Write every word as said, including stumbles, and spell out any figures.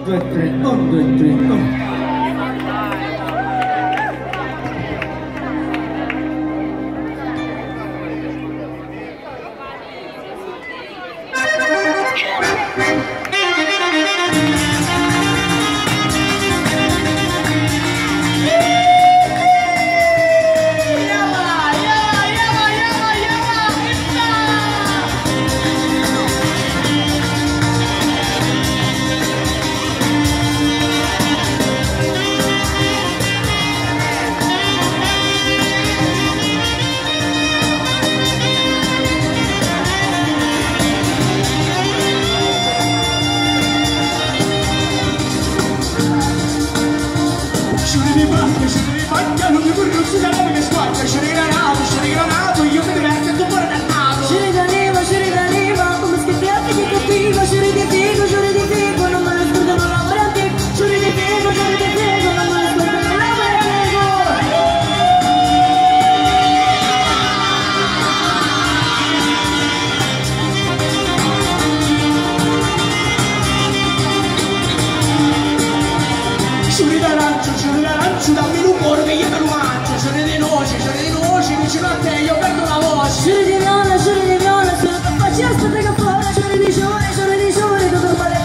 due, tre, un, due, tre, un. Non mi vorrei usare che squadra, ci rigranato, ci rigranato, io mi diverto e tu fuori dal nato. Ci rigraniva, ci rigraniva, come schiffiati di cattivo, ci ridifico, ci ridifico, non me ne scordo, non lavoro antico, ci ridifico, ci ridifico, non me ne scordo, non lavoro antico. Ciuri d'arancio, ciuri d'arancio, dammi l'umore che io me lo mangio. Ciuri di noci, ciuri di noci, vicino a te io perdo la voce. Ciuri di viola, ciuri di viola, sono capace a stare fuori, ciuri di ciuri, ciuri di ciuri, tutto male.